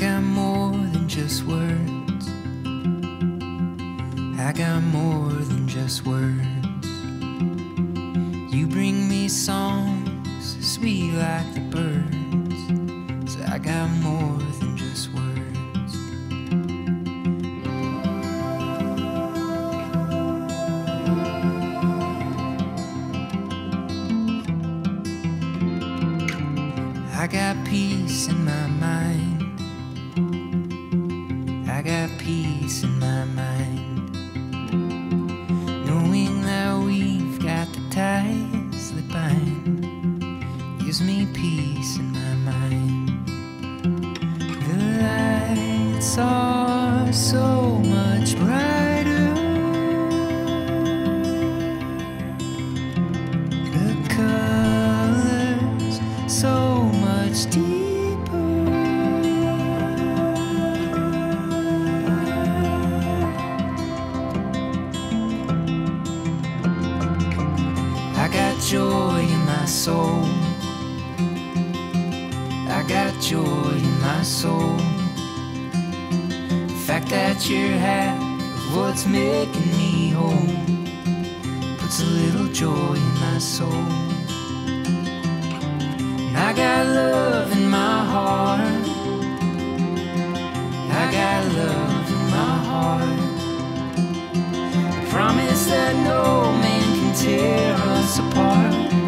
got more than just words. I got more than just words. You bring me songs sweet like the birds. So I got more than just words. I got peace in my mind. I got peace in my mind, knowing that we've got the ties that bind. Gives me peace in my mind. The lights are so much brighter. The colors so much deeper. I got joy in my soul. I got joy in my soul. The fact that you're half of what's making me whole puts a little joy in my soul. And I got love in my heart. I got love in my heart. I promise that no man can tear us apart.